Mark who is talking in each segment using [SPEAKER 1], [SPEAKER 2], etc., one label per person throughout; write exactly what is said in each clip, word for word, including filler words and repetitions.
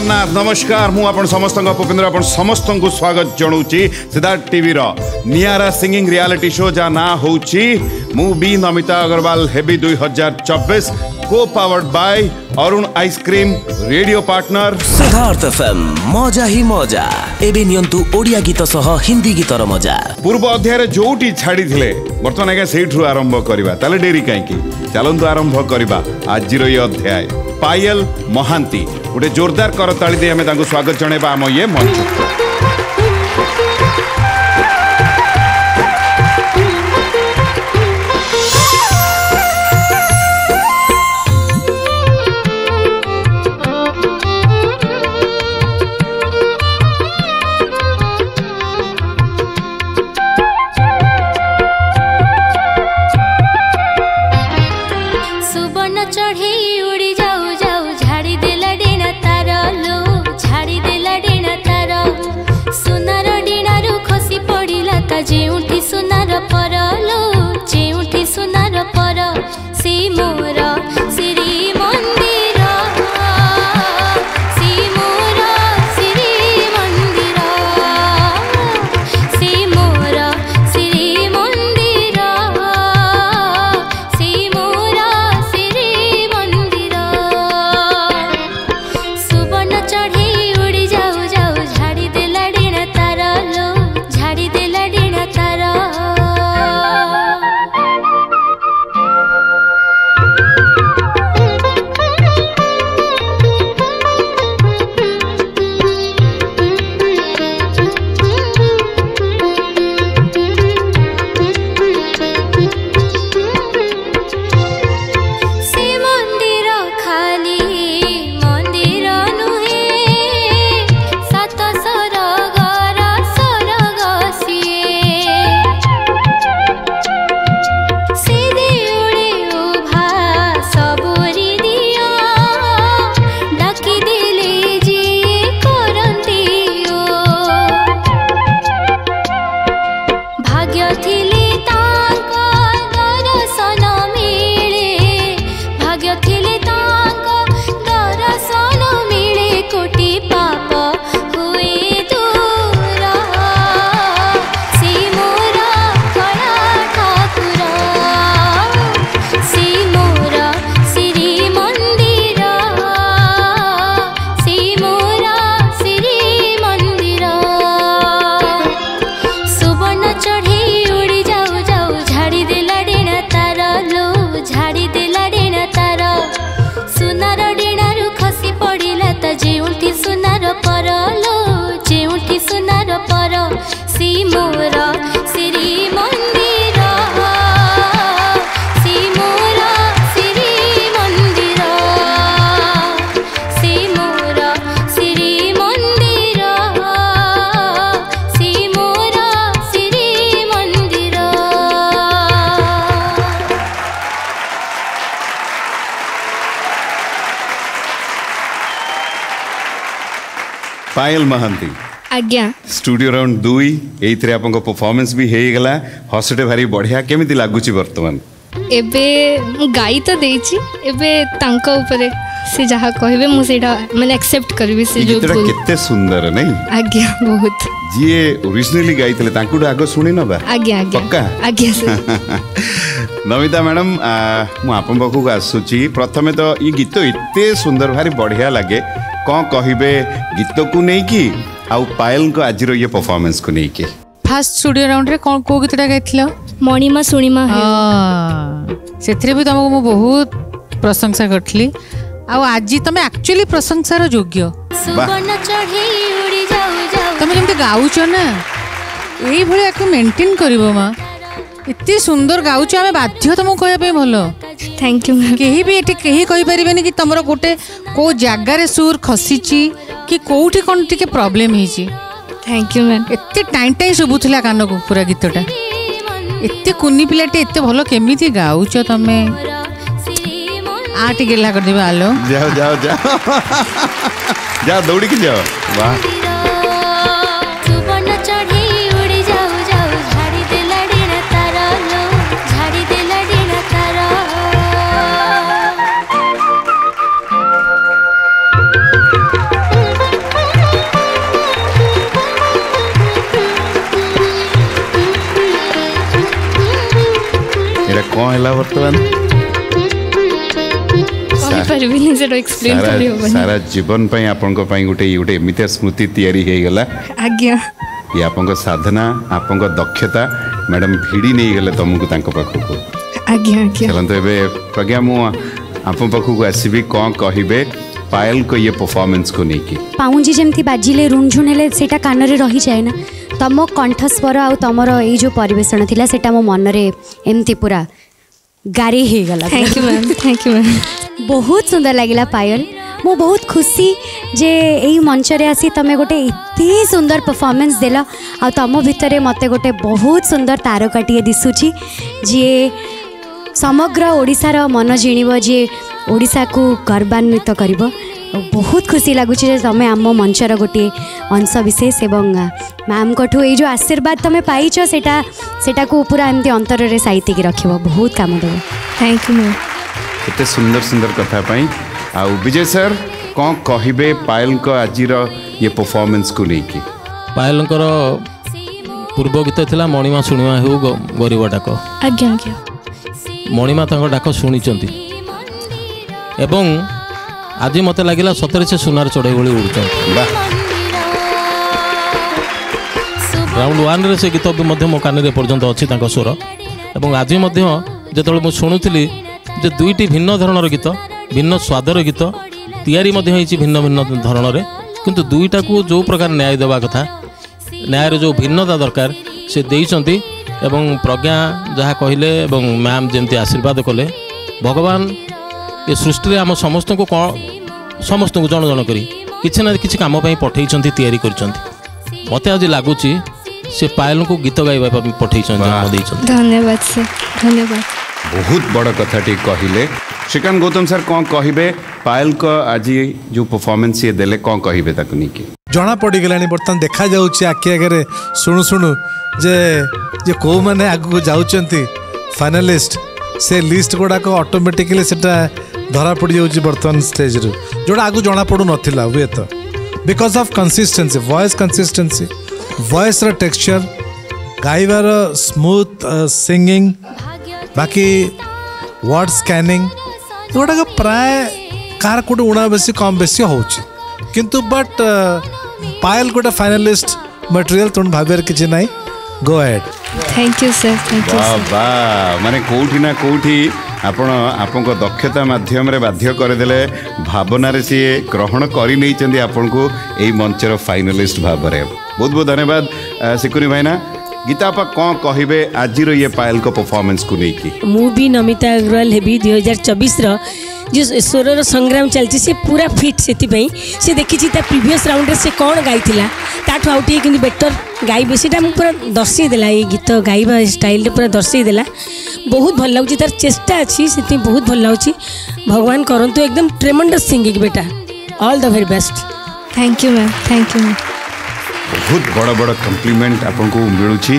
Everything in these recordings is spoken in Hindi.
[SPEAKER 1] जगन्नाथ नमस्कार मु आपण समस्त भूपेन्द्र आपण समस्त को स्वागत जनाऊँगी सिद्धार्थ टीवी नियारा सिंगिंग रियलिटी शो जा ना होची मु बी नमिता अग्रवाल हेबी दुई हजार चौबीस को powered by Arun ice cream radio partner
[SPEAKER 2] Siddharth FM मजा ही मजा एबे नियंतु ओडिया गीत सह हिंदी गीतर मजा
[SPEAKER 1] पूर्व अध्याय जोटी छाड़ी थिले वर्तमान आगे सेठू आरंभ करबा ताले डेरी काईकी चलंतु आरंभ करबा आज ये अध्याय पायल महांती गोटे जोरदार करताली दे हमें तांको स्वागत जणेबा आम ये मंच पायल महांती
[SPEAKER 3] आज्ञा
[SPEAKER 1] स्टूडियो राउंड दुई एइथरे आपन परफॉर्मेंस भी हेई गला हसटे भारी बढ़िया केमिति लागुची वर्तमान
[SPEAKER 3] एबे गाई तो देछि एबे तांको ऊपर से जहा कहबे मु सेटा माने एक्सेप्ट करबी से जो
[SPEAKER 1] केते सुंदर नै
[SPEAKER 3] आज्ञा बहुत
[SPEAKER 1] जिए ओरिजिनली गाइतले तांको आगो सुनि नबा
[SPEAKER 3] आज्ञा आज्ञा
[SPEAKER 1] पक्का
[SPEAKER 3] आज्ञा सर
[SPEAKER 1] नमिता मैडम मु आपन पाखु आसुची प्रथमे तो ई गीत इत्ते सुंदर भारी बढ़िया लागे कौन कहिबे गीत को नहीं कि आउ पायल को आज ये परफॉर्मेंस को नहीं कि
[SPEAKER 4] फास्ट स्टूडियो राउंड रे कौन को गीतटा गाइथिलो
[SPEAKER 3] मणिमा सुणिमा
[SPEAKER 4] हां सेथरे भी तुमको मु बहुत प्रशंसा करथली आ आज तुम एक्चुअली प्रशंसार योग्य तुम जमते गाउछ ना एई भली आकु मेंटेन करबो मा इतनी सुंदर गाउछ आमे बाध्य तुमको कहया पे भलो
[SPEAKER 3] थैंक यू
[SPEAKER 4] केही भी एठी केही कहि परिबेनी कि तमरो गोटे को जागा रे सुर खसीची कि कोठी कोन टिके प्रॉब्लम हिची
[SPEAKER 3] थैंक यू मैम
[SPEAKER 4] एते टाइम टाइम सुबुथला कान को पूरा गीतटा एते कुन्नी पिलाटे एते भलो केमिति गाउछ तमे आ टिके ला कर देबा आलो
[SPEAKER 1] जाओ जाओ जाओ जाओ दौड़ी के जाओ वाह कौन है बर्तमान
[SPEAKER 3] କହିପାରିବିନି ସେଟା ଏକ୍ସପ୍ଲେନ୍ କରି ହବନି
[SPEAKER 1] सारा जीवन पई आपन को पई गुटे गुटे एमितिया स्मृति तैयारी हे गला
[SPEAKER 3] आज्ञा
[SPEAKER 1] ये आपन को साधना आपन को दक्षता मैडम भिड़ी नहीं गले तुमको तांको पाखु को
[SPEAKER 3] आज्ञा आज्ञा
[SPEAKER 1] चलंतो एबे प्रज्ञा मु आपन पाखु को आसीबी कोन कहिबे पायल को ये परफॉर्मेंस को नेकी
[SPEAKER 5] पाउंजी जेमती बाजिले रुंझुन हेले सेटा कान रे रही जाए ना तम कंठस्वर आ तमर ए जो परिवेशन थिला सेटा मो मन रे एमती पूरा गारी हे गला
[SPEAKER 3] thank you ma'am thank you ma'am
[SPEAKER 5] बहुत सुंदर लगिला पायल मु बहुत खुशी जे यही मंच रे आसी तमे गोटे इतनी सुंदर परफॉर्मेंस देला आ तम भितरे मते गोटे बहुत सुंदर तारकाटिए दिसुची जे समग्र ओडिशार मन जिणिब जे ओडिशा को गर्वान्वित करिब बहुत खुशी लगुच तुम आम मंचर गोटे अंश विशेष एवं मैम कठू ये जो आशीर्वाद तुम पाइच सेटा सेटा को पूरा एमती अंतर रे साइतिक रख बहुत काम देव
[SPEAKER 3] थैंक यू मैम
[SPEAKER 1] एते सुंदर सुंदर कथा पाई आ विजय सर कौन कहिबे पायल को आजिर ये परफॉर्मेंस को लेकी
[SPEAKER 6] पायल पूर्व गीत थिला मणिमा शुणिमा हो गरीब डाक
[SPEAKER 3] आज्ञा आज्ञा
[SPEAKER 6] मणिमा तांको डाक शुणिचंती एवं आज मत लगिला सतरे से सुनार चढ़ई भली उड़ुचंती राउंड वन रे से गीत भी मध्य मो कान रे पर्यंत अछि तांको स्वर एवं आज मध्य जेतले मु सुनुथिली जे दुईटी भिन्न धरणर गीत भिन्न स्वादर गीत तैयारी मध्य होइछि भिन्न भिन्न धरणर किंतु दुईटा को जो प्रकार न्याय देवा कथा न्यायर जो भिन्नता दरकार से देइचंती एवं प्रज्ञा जहाँ कहले एवं मैम जेमती आशीर्वाद कले भगवान ये सृष्टि आम समस्त को कौन समस्त को जन जन करी किसी ना किसी काम पठे तैयारी कर मत आज लगुच से पायल को गीत गाइबा पठे
[SPEAKER 3] धन्यवाद सर धन्यवाद
[SPEAKER 1] बहुत बड़ कथा कहले श्रीकांत गौतम सर कौन कहे पायल को आज जो परफॉर्मेंस ये देले कौन कहे ताकू नहीं
[SPEAKER 7] जना पड़गलानी बर्तमान देखा जाऊँगी आखि आगे शुणु शुणु जे जे कौ मैंने आगू जाऊँच फाइनालिस्ट से लिस्ट गुड़ाक ऑटोमेटिकली सेटा धरा पड़ जाऊँगी बर्तमान स्टेज रू जोड़ा आगू जना पड़ू नाला हुए तो because of consistency voice consistency voice texture गाइबार स्मूथ सिंगिंग बाकी वर्ड स्कैनिंग गुड़ाक प्राय कार कोटे उणा बेसी कम बेसी हो किंतु बट पायल गोटे फाइनालिस्ट मटेरियल तुम भावर किसी ना go ahead
[SPEAKER 3] thank you sir thank you
[SPEAKER 1] वाह माने कोठी ना कोठी आपण आपन को दक्षता माध्यम रे बाध्य कर देले भावना रे सी ग्रहण करी नै चंदी आपन को एई मंचर फाइनलिस्ट भाबरे बहुत बहुत धन्यवाद सिकुनी भाईना गीता आपा कौन कहिबे आजिर ये पायल को परफॉर्मेंस को लेकी
[SPEAKER 8] मु भी नमिता अग्रवाल हेबी दुई हजार चौबीस रो जो स्वर संग्राम चलती से पूरा फिट से से देखी प्रीवियस राउंड रे से कौन गाई ताठू आउ टे कि बेटर गाइबे से पूरा दर्शई देला ये गीत गाइबा स्टाइल पूरा दर्शई देला बहुत भल लगुच तार चेष्टा अच्छी से बहुत भल लगुच भगवान करंतु एकदम ट्रेमेंडस सिंगिंग बेटा all the very best
[SPEAKER 3] thank you ma'am thank you ma'am
[SPEAKER 1] बहुत बड़ बड़ कम्प्लीमेंट आपन को मिलुची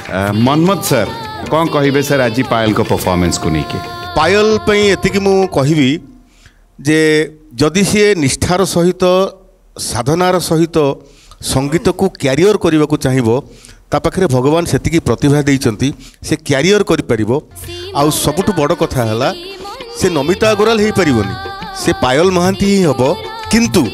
[SPEAKER 1] मनमत सर कौन कहिबे सर आज पायल को परफॉर्मेंस को नहीं
[SPEAKER 9] पायल पई एतिकी मु कहिबी जे जदि सी निष्ठार सहित साधनार सहित संगीत को क्यारियर करने को चाहिए ता पाखे भगवान सेतिकी प्रतिभा देइचंती से क्यारियर करि परिबो आउ सबुठु बड़ कथा हला से नमिता अग्रवाल हेई परिबोनी से पायल महांती ही हबो किंतु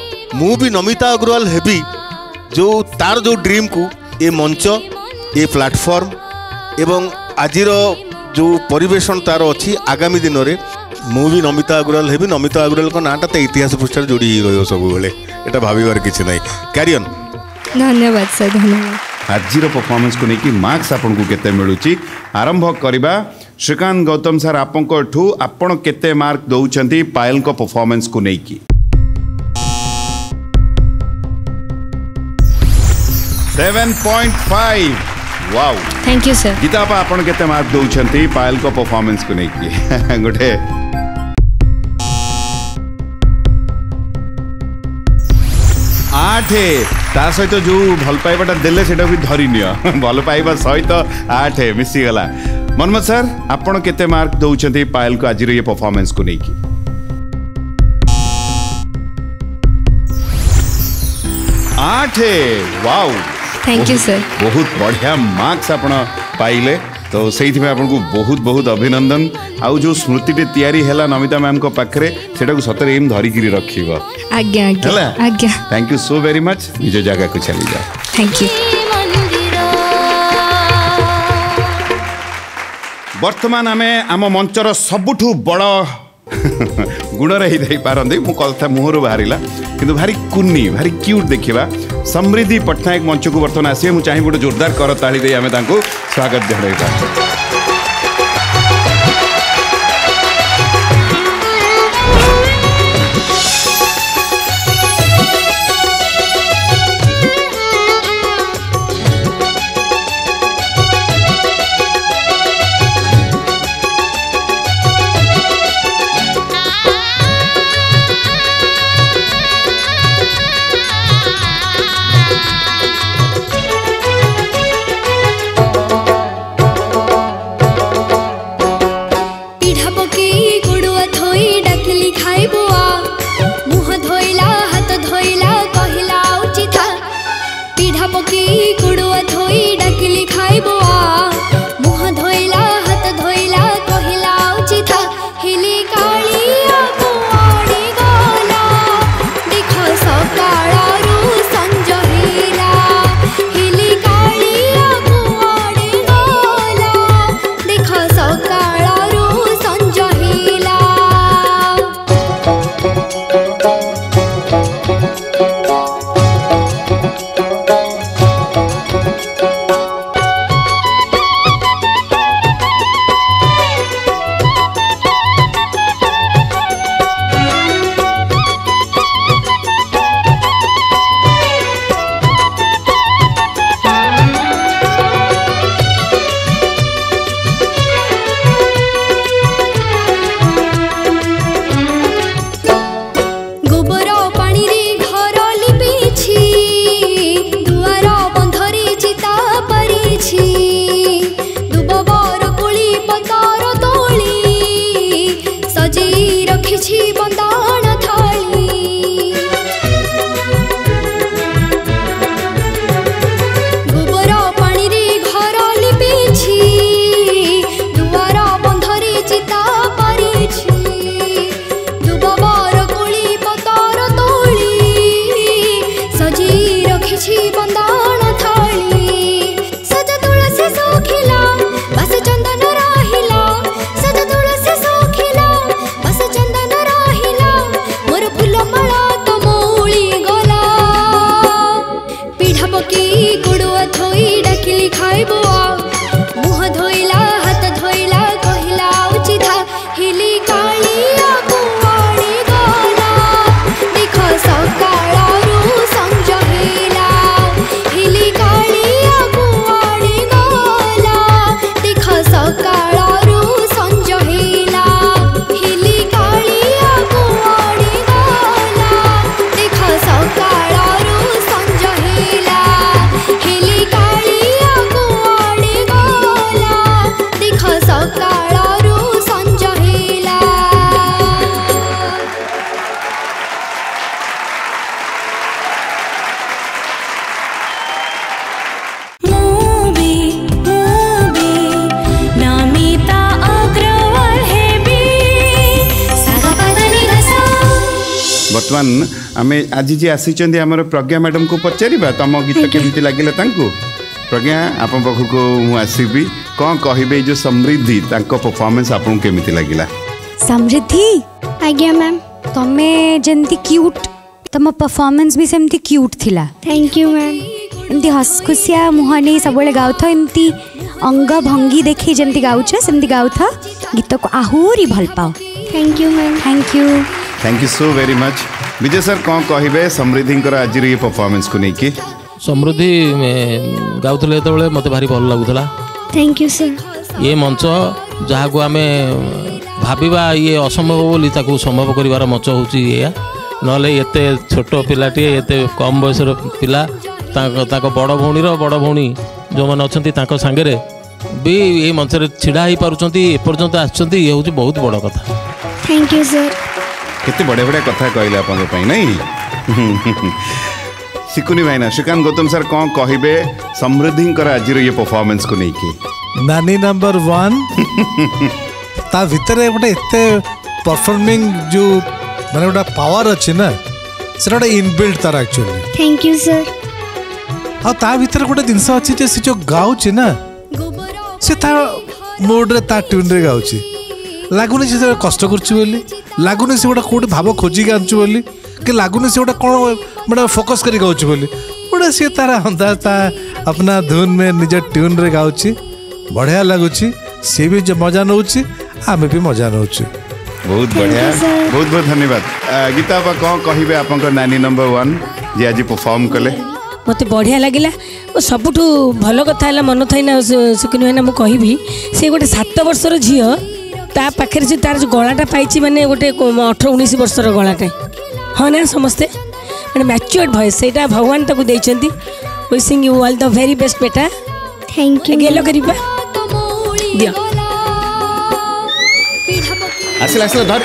[SPEAKER 9] मु भी नमिता अग्रवाल हेबी जो तार जो ड्रीम को ए मंच ए प्लेटफॉर्म एवं आजिर जो परिवेशन तार अच्छी आगामी दिन में मु भी नमिता अग्रवाल हेबी नमिता अग्रवाल को नाटा तो इतिहास पृष्ठ जोड़ी रही सब बेले ये भावर किसी ना क्यारियन
[SPEAKER 3] धन्यवाद सर धन्यवाद
[SPEAKER 1] आजिर परफॉर्मेंस को लेकिन मार्क्स आपन को केते मिलुची आरंभ करिबा श्रीकांत गौतम सर आपन को ठू आपन केते मार्क दउचंती पायल को परफॉर्मेंस को लेकी seven point five wow
[SPEAKER 3] thank you sir
[SPEAKER 1] Geeta आपा आपन केते मार्क दउचंती पायल को परफॉर्मेंस को लेकी गोटे आठ ता सहित जो भल पाइबाटा देले सेटा भी धरी नियो भल पाइबा सहित आठ मिसी गला मनमत सर आपण केते मार्क दउचंती पायल को आज ये परफॉर्मेंस को लेकी आठ वाओ
[SPEAKER 3] थैंक यू सर
[SPEAKER 1] बहुत बढ़िया मार्क्स आपण पाइले तो से आपको बहुत बहुत अभिनंदन। आउ जो स्मृति टे तैयारी है नमिता मैम को पाखे सेटा को सतरे एम धरिकी रखिब।
[SPEAKER 3] आज्ञा आज्ञा आज्ञा।
[SPEAKER 1] Thank you so very much. निज जगह को चली जाओ।
[SPEAKER 3] Thank you.
[SPEAKER 1] वर्तमान आम आम मंचर सबुठु बड़ गुण रही पारती मो कथा मुहर बाहर किंतु भारी कुन्नी भारी क्यूट देखा समृद्धि पट्टनायक मंच को बर्तमान आसे मुझे चाहिए गोटे जोरदार कर ताली दे आम स्वागत जन। बर्तमान आम आज जी आसी आम प्रज्ञा मैडम को पचारा तुम गीत केमती लगे प्रज्ञा आप पाखक मुझे आसबि कौन कहे जो समृद्धि परफॉर्मेंस आपको केमती लगे?
[SPEAKER 5] समृद्धि
[SPEAKER 3] आज्ञा मैम
[SPEAKER 5] तुम्हें जमती क्यूट तुम परफॉर्मेंस भी सेमती क्यूट थिला।
[SPEAKER 3] Thank you ma'am.
[SPEAKER 5] एमती हसखुसिया मुह नहीं सब गाउथ एमती अंग भंगी देखी जमती गाउछ सेमती गाउथ गीत को आहुरी भल पाओ।
[SPEAKER 3] Thank you ma'am.
[SPEAKER 5] Thank you
[SPEAKER 1] thank you so very much. Vijay sir कौन कहे समृद्धि आज ये परफॉर्मेंस को लेकिन?
[SPEAKER 6] समृद्धि गाउले जो मत भारी भल लगुला।
[SPEAKER 3] Thank you sir.
[SPEAKER 6] ये मंच जहाँ को आम भाविबा ये असंभव बोली ताकू संभव करिवार मंच होची ये नले एते छोट पिलाटी एते कम बयसर पिला ताको बड़ भौणी बड़ भौणी जो मैंने अच्छा सांगे भी ये मंच छिड़ा हो पार्टी एपर्यंत आसछंती ये हूँ बहुत बड़ कथा।
[SPEAKER 3] Thank you sir.
[SPEAKER 1] केते बड़े बड़े कथा कहले आपन पई नहीं सिकुनी भाईना श्रीकांत गौतम सर कौन कहे समृद्धि आज ये परफॉर्मेंस को लेकिन?
[SPEAKER 7] नानी नंबर वन ता भितर गोटे एते परफॉर्मिंग जो माने गोटे पावर अच्छी ना से गोटे इनबिल्ट तार एक्चुअली
[SPEAKER 10] थैंक यू सर
[SPEAKER 7] आ ता भितर गोटे जिनस अच्छी जे से जो गाउची ना से ता मोड रे ता ट्यून रे गाउची लागुनी से कष्ट करची बोली लागुनी से गोटे कोटे भाव खोजी गांचू बोली कि लागुनी से गोटे कोन मतलब फोकस करी गाउची बोली गोटे से तार अंदाज ता अपना धुन में निज ट्यून रे गाउची बढ़िया लगुची सी भी जो मजा नौची आमे भी मजा नौची
[SPEAKER 1] बहुत बढ़िया बहुत बहुत धन्यवाद गीता बा कौन कहिबे आपन नानी नंबर वन जे आज परफॉर्म कले
[SPEAKER 8] मत बढ़िया लगिला सबुठ भल कथा मन थी ना सुकिनी भाई मुझे कहबी से गोटे सात वर्षर झील ता पाखे से तार जो गलाटा पाई माने गोटे अठर उन्नीस वर्षर गलाटे हाँ ना समस्ते मैंने मैच्योर्ड भॉइस से भगवान ताकू देइचंती wishing you all the very best बेटा
[SPEAKER 10] थैंक यू
[SPEAKER 8] गेलो करिबा दियो
[SPEAKER 1] आसिला आसिला धर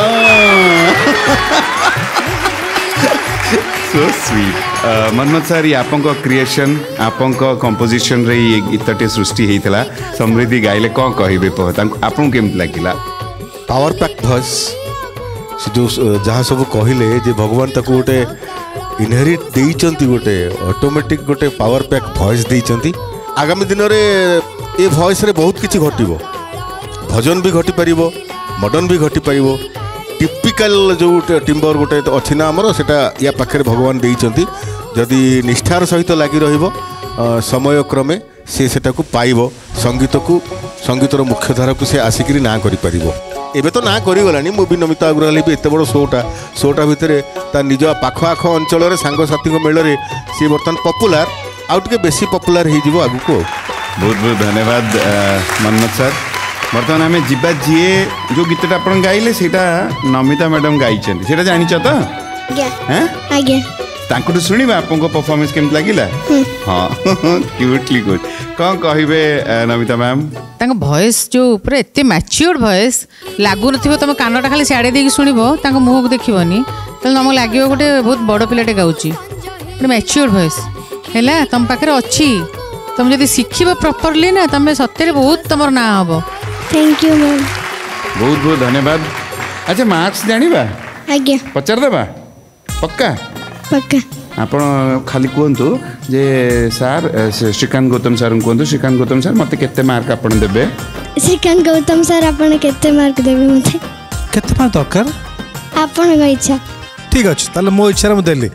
[SPEAKER 1] सो स्वीट मनमोहन सर आपंक क्रिएशन आपंक कंपोजिशन रे ये गीतटे सृष्टि हेइतला समृद्धि गाइले कौन कहिबे आपन केम लागिला
[SPEAKER 9] पावर पैक भॉइस से जो जहाँ सब कहले जे भगवान ताकू गोटे इनहेरिट देइचंती गोटे ऑटोमेटिक गोटे पावर पैक भॉइस देइचंती आगामी दिन रे ए भॉइस रे बहुत किछि घटिबो भजन भी घटी पारिबो मॉडर्न भी घटी पारिबो टिपिकल जो टिम्बर गोटे अच्छी ना आमर सेटा या पाखे भगवान देइचंती जदि निष्ठार सहित लगी रहिबो समय क्रमे से सेटाकू पाइबो संगीत को संगीतर मुख्य धारा को से आसिकरी ना करि पारिबो एबे तो ना करी गलानी मु भी नमिता अग्रवाल भी एते बड़ शोटा शोटा भितर ता निज पाख आख अंचल रे सांग साथी को मेल रे सी बर्तन पॉपुलर आउ टिके बेसी पॉपुलर हे जिवो आगु को
[SPEAKER 1] बहुत बहुत धन्यवाद मनमोहन सर बर्तमान आम जीवा जी जो गीतटा आपन गाइले सेटा नमिता मैडम गाइछन सेटा जानिछ त हैं
[SPEAKER 10] आगे
[SPEAKER 1] तांको सुनिबा आपन को परफॉर्मेंस केम लागिला हां क्यूटली गुड कौन कहिबे नमिता मैम
[SPEAKER 4] तांको वॉइस जो पूरा एते मैच्योर्ड वॉइस लागु नथिबो तमे कानटा खाली साडे देकी सुनिबो तांको मुह को देखिबोनी तले नमो लागियो गोटे बहुत बड़ पिलाटे गाउची पूरा मैच्योर्ड वॉइस हैला तम पाखरे अछि तुम जदि शिखिबो प्रॉपर्ली ना तमे सत्य बहुत तमर ना हबो
[SPEAKER 10] थैंक यू मैम
[SPEAKER 1] बहुत बहुत धन्यवाद अच्छा मार्क्स जानिबा
[SPEAKER 10] आगे
[SPEAKER 1] पचार देबा पक्का
[SPEAKER 10] पक्का
[SPEAKER 1] आपण खाली कहतु जे सर श्रीकांत गौतम सर कहतु श्रीकांत गौतम सर मते केते मार्क आपण देबे
[SPEAKER 10] श्रीकांत गौतम सर आपण केते मार्क देबे मते
[SPEAKER 7] केते मार्क दरकार
[SPEAKER 10] आपण को इच्छा
[SPEAKER 7] ठीक अछि ताले मो इच्छा रे म देली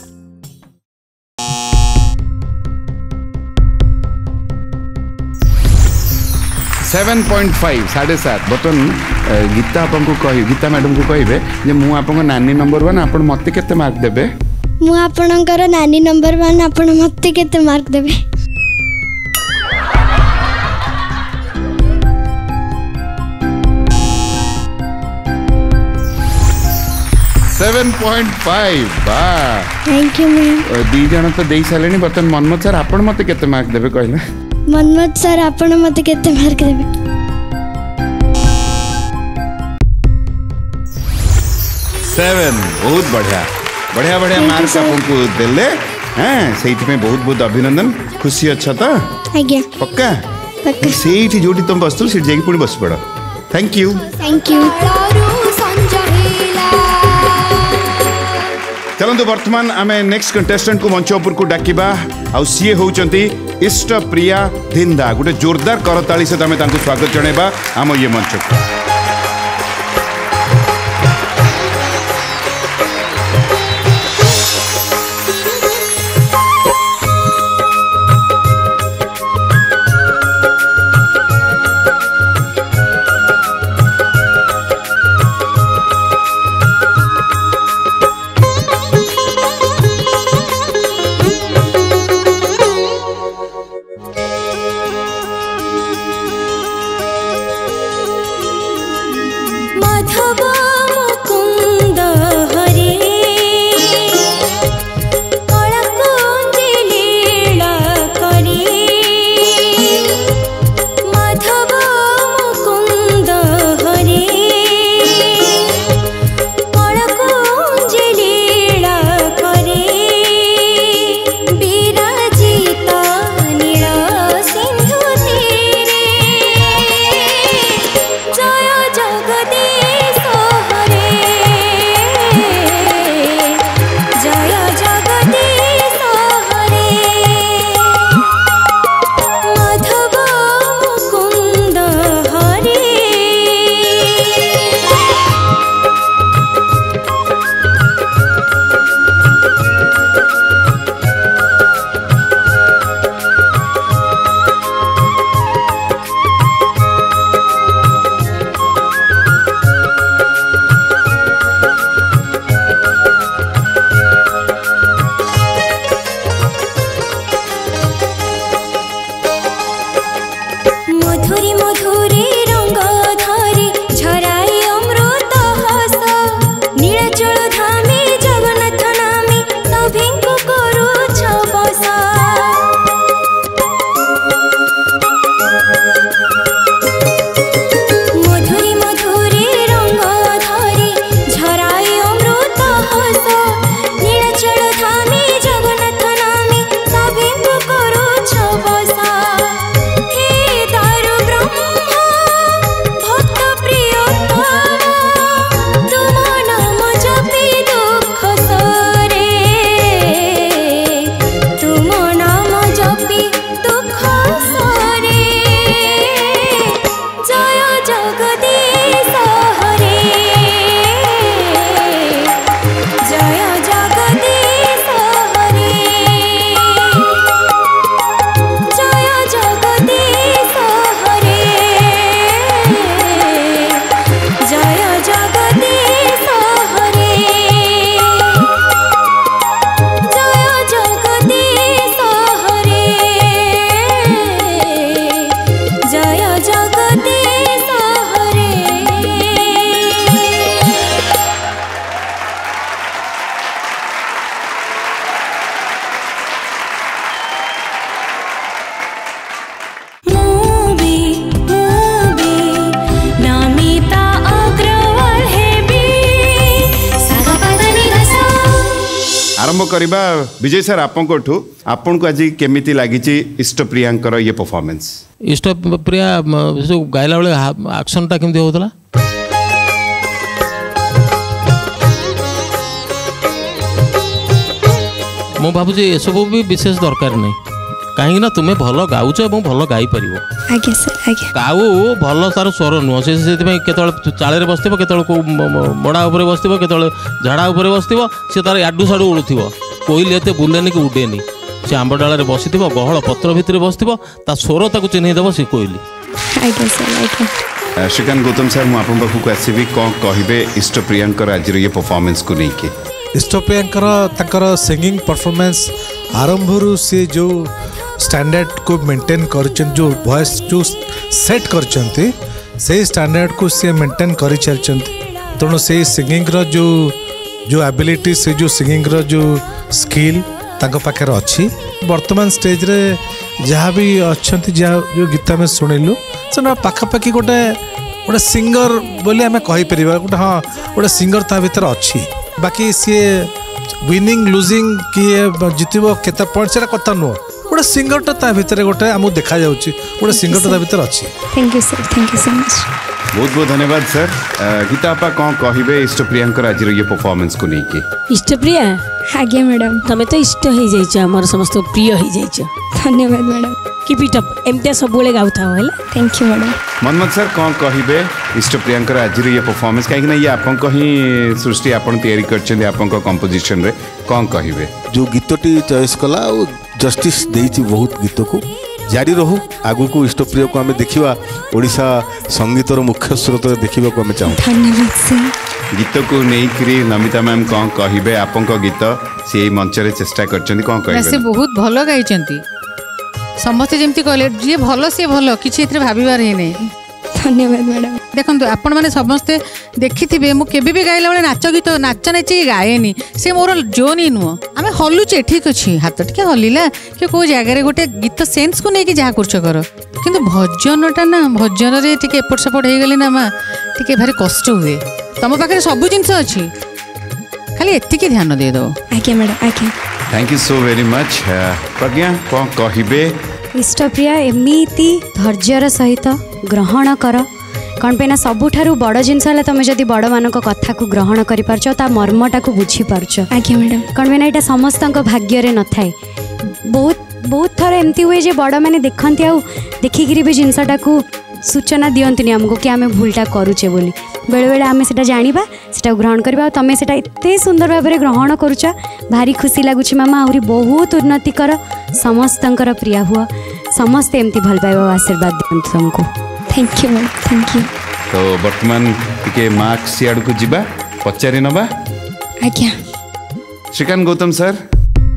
[SPEAKER 1] सेवन पॉइंट फाइव साढ़े सात बर्तन गीता आपन को कहि गीता मैडम को कहबे जे मु आपन नानी नंबर वन आपण मते केते मार्क देबे
[SPEAKER 10] मु आपनकर नानी नंबर वन आपण मते केते मार्क देबे
[SPEAKER 1] सेवन पॉइंट फाइव वाह
[SPEAKER 10] थैंक यू मैम
[SPEAKER 1] दी जन तो देई सालेनी बर्तन मनमोहन सर आपण मते केते मार्क देबे कहले
[SPEAKER 10] मनमोहन सर आपण मते केते मार्क देबे
[SPEAKER 1] सेवन बहुत बढ़िया बढ़िया बढ़िया मार्क आपको देले हैं सेठी में बहुत बहुत अभिनंदन खुशी अच्छा तो
[SPEAKER 10] आज्ञा
[SPEAKER 1] पक्का
[SPEAKER 10] पक्का
[SPEAKER 1] सेठी जोटी तुम बसतु सेठी जाई पुणी बस पड़ो थैंक यू
[SPEAKER 10] थैंक यू
[SPEAKER 1] चलते वर्तमान आम नेक्स्ट कंटेस्टेंट को मंच उपर को डाकिबा आउ सी होउचंती इष्ट प्रिया धिंदा गोटे जोरदार करताली से आम स्वागत जणेबा आम ये मंच को करवा विजय सर आपको आपन को आज केमिति लागी इष्ट प्रियांकर ये परफॉर्मेंस
[SPEAKER 6] इष्ट प्रिया जो गायला बेले एक्शन टा केमती होतला मु भाबुची ए सब भी विशेष दरकार नहीं कहीं ना तुम्हें भल गाउच और भल गाई पार गाऊ भल तार स्वर नुह से केतल चाले बस केतल बड़ा उपर बस केतल झाड़ा उपर बस सी तार याडू साडू उड़ुव कोईली एत बुलेनि कि उडेनि से आंब डाल बस गहल पत्र भितर बस ता स्वर ताक चिन्हदेव सी कोईली
[SPEAKER 1] श्रीकांत गौतम सर मुझे पाखक आसबि कौन कहे इष्ट प्रियांकर आज ये परफॉर्मेंस को लेकिन
[SPEAKER 7] इष्ट प्रियांकर सिंगिंग परफॉर्मेंस आरंभ से जो स्टैंडर्ड को मेंटेन कर जो वॉइस जो सेट कर स्टैंडर्ड को सी मेंटेन कर तेणु से सिंगिंग रो जो जो एबिलिटी से जो सिंगिंग रो जो स्किल तांको पाखे अच्छी वर्तमान स्टेज रे जहाँ भी अच्छा जहाँ जो गीत आम शुणिलु से पाखापाखि गोटे गोटे सिंगर बोली आम कहीपर गोटे हाँ गोटे सिंगर ता भीतर अच्छी बाकी सी विनिंग लुजिंग किए जितब केते पॉइंट से कथा नुह गोटे सिंगर ता भीतर गोटे आमको देखा जाउछि गोटे सिंगर ता भीतर अच्छी
[SPEAKER 10] thank you sir thank you so much
[SPEAKER 1] बहुत बहुत धन्यवाद सर गीता आपा कौन कहे इष्ट प्रियांकर आज ये परफॉर्मेंस को लेकिन
[SPEAKER 8] इष्ट प्रिया
[SPEAKER 10] आगे मैडम
[SPEAKER 8] तमें तो इष्ट हो जाइछ हमर समस्त प्रिय हो जाइछ
[SPEAKER 10] धन्यवाद मैडम
[SPEAKER 8] कीप इट अप एमते सब बेले गाउ था होला
[SPEAKER 10] thank you madam
[SPEAKER 1] Manmath sir कौन कहे इष्ट प्रियांकर आज ये परफॉर्मेंस कहीं ये आपन ही सृष्टि आपन तैयारी करछन आपन कंपोजिशन रे कौन कहे
[SPEAKER 9] जो गीतटी चॉइस कला जस्टिस देइछि बहुत गीत को जारी रहू आगु को इष्ट प्रिय को आम देखा ओडिशा संगीतर मुख्य स्रोत देखा को आम चाहूँ
[SPEAKER 10] धन्यवाद सर
[SPEAKER 1] गीत को नहीं नमिता मैम कौन कहे आपन गीत से मंच रे चेष्टा करछन कौन कहे
[SPEAKER 4] से बहुत भल गाई समस्ते जमती कहले जी भल सी भल कि भाबार ही नहीं
[SPEAKER 10] धन्यवाद मैडम
[SPEAKER 4] देखो आपण मैंने समस्ते देखी थे मुझे भी गाइला बेले नाच गीत नाच नाची गाएनि से मोर जोन ही नुह आम हलुचे ठीक अच्छे हाथ टे हल्ला कि कौ जगार गोटे गीत सेन्स को लेकिन जहाँ कर कर कि भजनटा ना भजन रे टिके एपट सेपट हो गली ना माँ टे भारी कष्ट हुए तुम पाखे सब जिन अच्छी खाली एतिकी ध्यान दे दो
[SPEAKER 10] आज्ञा मैडम आज्ञा
[SPEAKER 1] thank you so very much Pragya कौन कहे
[SPEAKER 5] इष्ट प्रिया एमती धैर्यर सहित ग्रहण कर कौन पे सबुठारु बड़ जिनस तुम जदि बड़ मान कथा को ग्रहण कर मर्मटा को बुझीपार
[SPEAKER 10] आज्ञा मैडम
[SPEAKER 5] कौन पे यहाँ समस्त भाग्य न थाए बहुत बहुत थर एमती हुए जे बड़ मैंने देखती आउ देखिकी भी जिनसटा को सूचना दियंतुनि आमको कि आम भूलटा करुचे बोली बेले बेले आम से जाना से ग्रहण करवा तुम से एत सुंदर भाव में ग्रहण करुचा भारी खुशी लगुच मामा आहरी बहुत उन्नति कर समस्तंकर प्रिया हुआ समस्ते एमती भल पाइबा आशीर्वाद दियंतु तुमको
[SPEAKER 10] thank you ma'am thank you
[SPEAKER 1] तो वर्तमान टिके मार्क्स सियाड़ को जीवा पचारि नबा
[SPEAKER 10] आज्ञा
[SPEAKER 1] श्रीकांत गौतम सर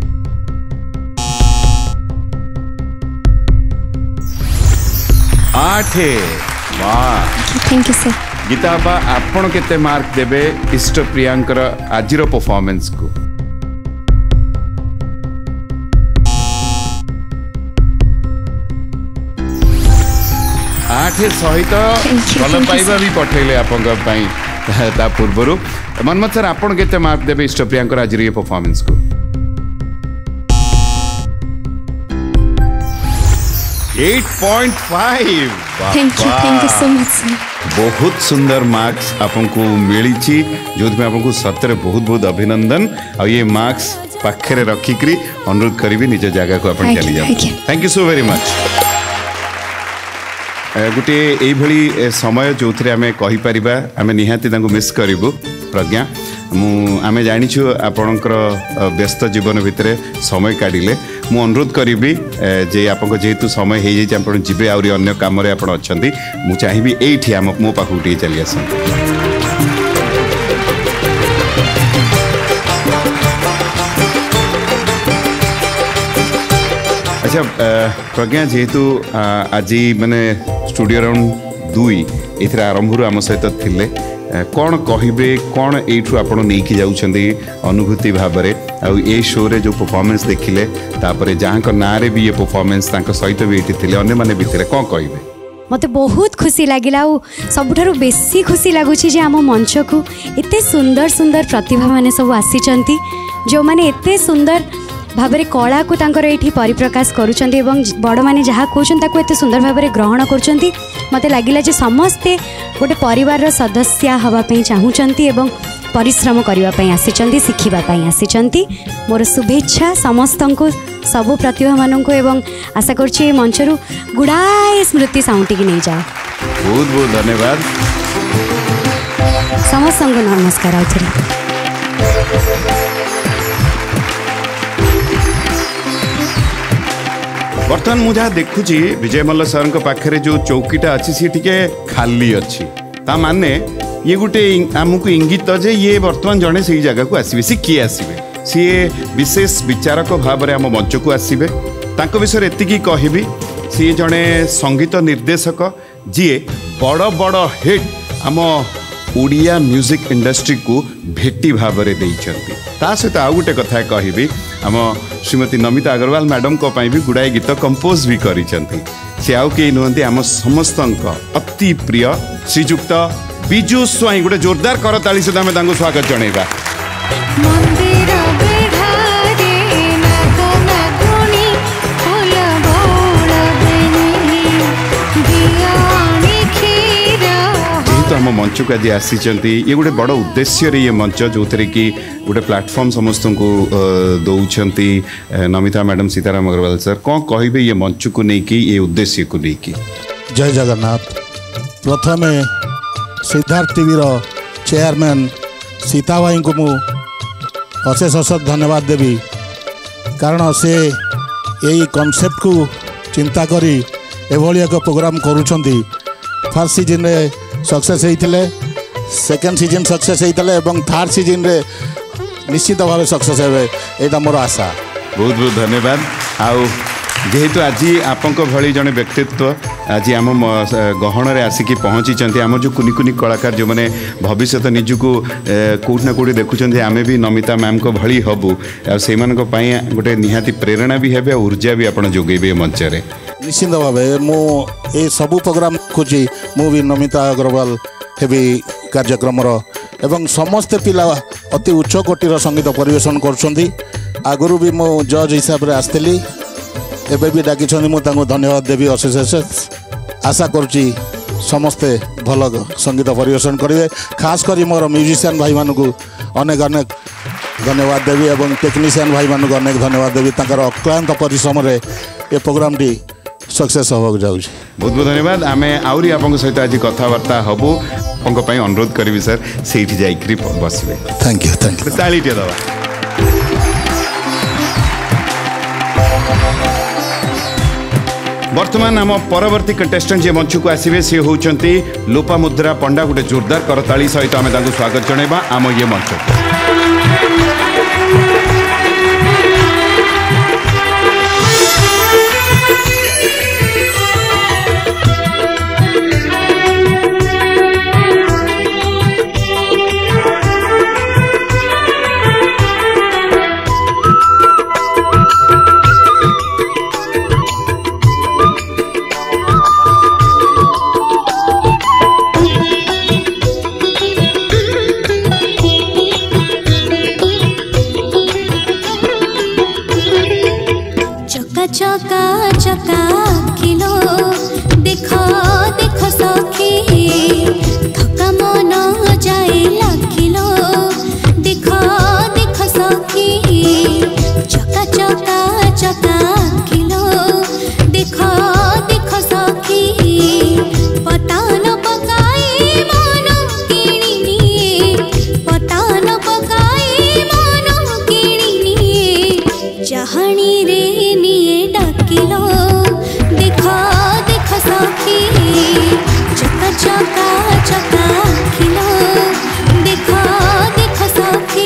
[SPEAKER 1] आठ वाह
[SPEAKER 10] थैंक यू सर
[SPEAKER 1] गीता बा आपण केते मार्क देबे इष्ट प्रियांकर आजिर परफॉर्मेंस को आठ सहित भल पाइबा भी पठेले आपन ता पूर्व मनमत सर आपण केते मार्क देबे इष्ट प्रियांकर आजिर ये परफॉर्मेंस को आठ point five
[SPEAKER 10] thank you thank you so much sir
[SPEAKER 1] बहुत सुंदर मार्क्स आपको मिली जो आपको सतरे बहुत बहुत अभिनंदन और ये मार्क्स पाखे रखिक अनुरोध करी निज जगह को अपन चली जाए thank you so very much गोटे यही समय जो थे आम कहीपर आम निहाती मिस करूँ प्रज्ञा मु आम जाचु आपणकर व्यस्त जीवन भितर समय काढ़े मु अनुरोध करी जे आप जेहेतु समय हो जाए आप जी आहरी अन्य कम अच्छा मु चाहिए ये आम मो पाखक टे चली आस अच्छा प्रज्ञा जेहेतु आज माने स्टूडियो राउंड दुई ये आरंभ आम सहित थिले कौन कहे कौन यू आप नहीं अनुभूति भाव में शो रे जो परफॉर्मेंस देखिले तापर जहाँ ना रे भी ये परफॉर्मेंस सहित भी ये अन्य मैंने भी कौन कहे
[SPEAKER 5] मत बहुत खुशी लगिला सबुठारु बेसी खुशी लगुच आम मंच को एत सुंदर सुंदर प्रतिभा माने सब आसी जो मैंने एते सुंदर भाବରେ କଳାକୁ ତାଙ୍କର ଏଇଠି ପରିପ୍ରକାଶ କରୁଛନ୍ତି ଏବଂ ବଡ଼ମାନେ ଯାହା କହୁଛନ୍ତି ତାକୁ ଏତେ ସୁନ୍ଦର ଭାବରେ ଗ୍ରହଣ କରୁଛନ୍ତି। ମୋତେ ଲାଗିଲା ଯେ ସମସ୍ତେ ଗୋଟେ ପରିବାରର ସଦସ୍ୟ ହେବା ପାଇଁ ଚାହୁଁଛନ୍ତି ଏବଂ ପରିଶ୍ରମ କରିବା ପାଇଁ ଆସିଛନ୍ତି, ଶିଖିବା ପାଇଁ ଆସିଛନ୍ତି। ମୋର ଶୁଭେଚ୍ଛା ସମସ୍ତଙ୍କୁ, ସବୁ ପ୍ରତିଭାମାନଙ୍କୁ ଏବଂ ଆଶା କରୁଛି ଏ ମଞ୍ଚରୁ ଗୁଡ଼ାଏ ସ୍ମୃତି ସାଉଁଟିକି ନେଇଯାଅ।
[SPEAKER 1] ବହୁତ ବହୁତ ଧନ୍ୟବାଦ
[SPEAKER 5] ସମସ୍ତଙ୍କୁ ନମସ୍କାର ଆଉଥରେ।
[SPEAKER 1] बर्तमान मुझे देखुची विजय मल्ल सर पाखे जो चौकीटा अच्छी सी टे खाली अच्छी ता माने ये गोटे आमको इंगित जे ये बर्तमान जड़े से जगह को आसवे सी किए आसवे सी विशेष विचारक भाव में आम मंच को आसवे विषय एति कहबी सी जड़े संगीत निर्देशक जी बड़ बड़ हिट आम ओडिया म्यूजिक इंडस्ट्री को भेटी भाव में देइछंती। ता सहित आउ गोटे कथा कहबी आम श्रीमती नमिता अग्रवाल मैडम को भी गुड़ाए गीत कंपोज भी करिसेंती। से आउ के नुहंती आम समस्त अति प्रिय श्रीजुक्त बिजु स्वाई गोटे जोरदार करताली सहित आम तांको स्वागत जणैबा। आम मंच को आज आसी ये गोटे बड़ उद्देश्य ये मंच जो थे कि गोटे प्लेटफॉर्म समस्त को दौरान नमिता मैडम सीताराम अग्रवाल सर कौन कहे ये मंच को लेकिन ये उद्देश्य को लेकिन।
[SPEAKER 11] जय जगन्नाथ। प्रथम सिद्धार्थ टीवी चेयरमैन सीता भाई को मु अशेष अशेष धन्यवाद देवी कारण से यही कॉन्सेप्ट को चिंता करी एभली एक प्रोग्राम करुछंती। फर्स्ट सीजन रे सक्सेस होते सेकेंड सीजन सक्सेस होते थर्ड सीजन रे निश्चित भाव सक्सेस हे यहाँ मोर आशा।
[SPEAKER 1] बहुत बहुत धन्यवाद। आउ जेहेतु आज आपंक भली जड़े व्यक्तित्व आज आम गहन में आसिकी पहुँची आम जो कुनि कुनि कलाकार जो मैंने भविष्य निजको कौट ना कौटी देखुं आम भी नमिता मैम को भली हबू से गोटे निहाती प्रेरणा भी है ऊर्जा भी आप जोगेबे मंच रे।
[SPEAKER 11] निश्चित भाव मु सबू प्रोग्राम देखुची मु भी नमिता अग्रवाल हेबी कार्यक्रम एवं समस्ते पिला अति उच्च कोटीर संगीत परिवेशन करुँच। आगुरी भी मु जज हिसाब से आसती एबे भी डाकी मुझे धन्यवाद देवी अशेष अशेष। आशा करुँची समस्ते भल संगीत परिवेशन करेंगे। खास करी मोर म्यूजिशियन भाई मानू अनेक अनेक धन्यवाद देवी एवं टेक्नीशियन भाई मानू अनेक धन्यवाद देवी अक्लांत परिश्रम रे ये प्रोग्राम टी सक्सेस होगा जाऊँ।
[SPEAKER 1] बहुत बहुत धन्यवाद। आम आहरी आप सहित आज कथबार्ता हबू आप अनुरोध करी सर से जाकि बसवे।
[SPEAKER 11] थैंक यू थैंक यू
[SPEAKER 1] ताली टे दवा। वर्तमान आम परवर्ती कंटेस्टेंट जे मंच को आसवे सी होउचंती लोपामुद्रा पंडा गोटे जोरदार करताली सहित आम तांको स्वागत जणैबा आम ये मंच को।
[SPEAKER 12] चका चका किलो देखो देखो सखी थका मन जाए लागिलो देखो देखो सखी चका चका चका किलो देखो देखो सखी पतान पकाई मन किणिनी पतान पकाई मन किणिनी चाहणी रे डाकिलो देखो देखो सखी चका चका चका किलो देखो देखो सखी।